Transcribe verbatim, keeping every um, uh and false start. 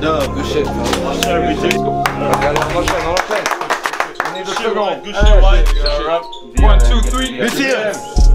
dub, good shit. Allez, à la prochaine, on enchaîne. On est deux secondes. Good shit, Mike. One, two, three. Good shit.